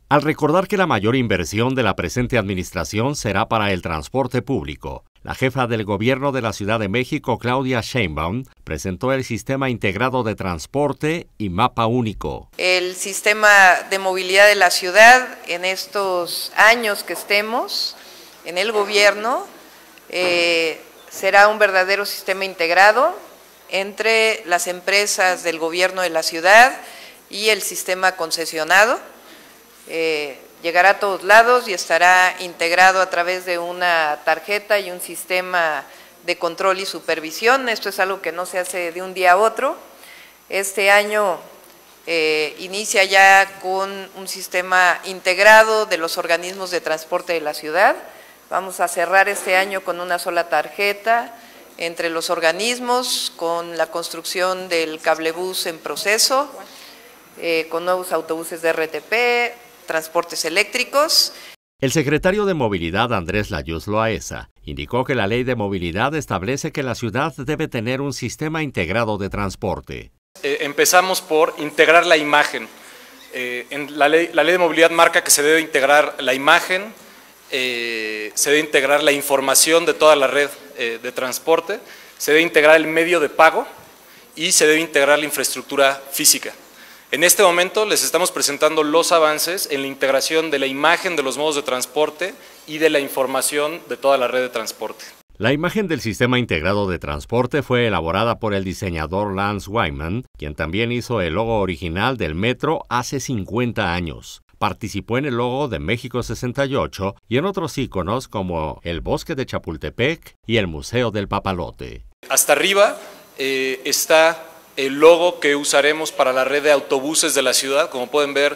Al recordar que la mayor inversión de la presente administración será para el transporte público, la jefa del gobierno de la Ciudad de México, Claudia Sheinbaum, presentó el Sistema Integrado de Transporte y Mapa Único. El sistema de movilidad de la ciudad, en estos años que estemos en el gobierno, será un verdadero sistema integrado entre las empresas del gobierno de la ciudad y el sistema concesionado. Llegará a todos lados y estará integrado a través de una tarjeta y un sistema de control y supervisión. Esto es algo que no se hace de un día a otro. Este año inicia ya con un sistema integrado de los organismos de transporte de la ciudad. Vamos a cerrar este año con una sola tarjeta entre los organismos, con la construcción del cablebús en proceso, con nuevos autobuses de RTP, transportes eléctricos. El secretario de Movilidad, Andrés Layuz Loaesa, indicó que la Ley de Movilidad establece que la ciudad debe tener un sistema integrado de transporte. Empezamos por integrar la imagen. En la ley de Movilidad marca que se debe integrar la imagen, se debe integrar la información de toda la red de transporte, se debe integrar el medio de pago y se debe integrar la infraestructura física. En este momento les estamos presentando los avances en la integración de la imagen de los modos de transporte y de la información de toda la red de transporte. La imagen del Sistema Integrado de Transporte fue elaborada por el diseñador Lance Wyman, quien también hizo el logo original del metro hace 50 años. Participó en el logo de México 68 y en otros íconos como el Bosque de Chapultepec y el Museo del Papalote. Hasta arriba está el logo que usaremos para la red de autobuses de la ciudad. Como pueden ver,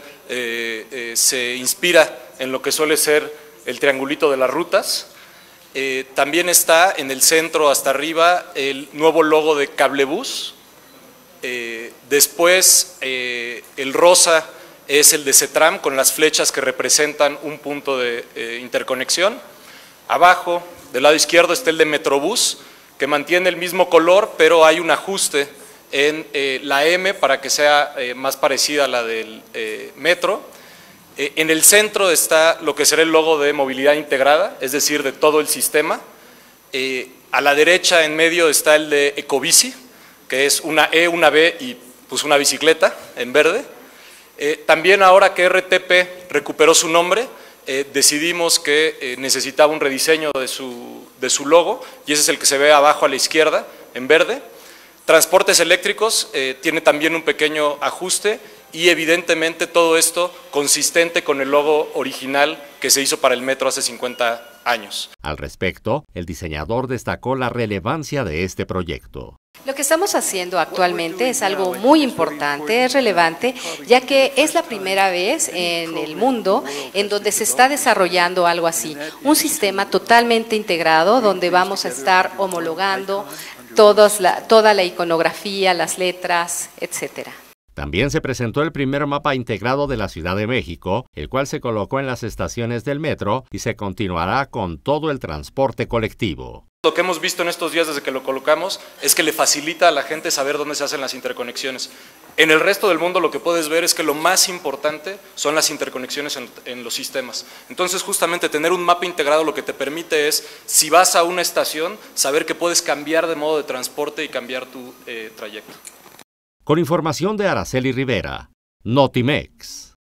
se inspira en lo que suele ser el triangulito de las rutas. También está en el centro hasta arriba el nuevo logo de Cablebús. Después el rosa es el de CETRAM con las flechas que representan un punto de interconexión. Abajo, del lado izquierdo, está el de Metrobús, que mantiene el mismo color, pero hay un ajuste en la M para que sea más parecida a la del metro. En el centro está lo que será el logo de movilidad integrada, es decir, de todo el sistema. A la derecha, en medio, está el de Ecobici, que es una E, una B y pues una bicicleta en verde. También ahora que RTP recuperó su nombre, decidimos que necesitaba un rediseño de su logo y ese es el que se ve abajo a la izquierda en verde. Transportes eléctricos tiene también un pequeño ajuste y evidentemente todo esto consistente con el logo original que se hizo para el metro hace 50 años. Al respecto, el diseñador destacó la relevancia de este proyecto. Lo que estamos haciendo actualmente es algo muy importante, es relevante, ya que es la primera vez en el mundo en donde se está desarrollando algo así, un sistema totalmente integrado donde vamos a estar homologando toda la iconografía, las letras, etcétera. También se presentó el primer mapa integrado de la Ciudad de México, el cual se colocó en las estaciones del metro y se continuará con todo el transporte colectivo. Lo que hemos visto en estos días desde que lo colocamos es que le facilita a la gente saber dónde se hacen las interconexiones. En el resto del mundo lo que puedes ver es que lo más importante son las interconexiones en los sistemas. Entonces justamente tener un mapa integrado lo que te permite es, si vas a una estación, saber que puedes cambiar de modo de transporte y cambiar tu trayecto. Con información de Araceli Rivera, Notimex.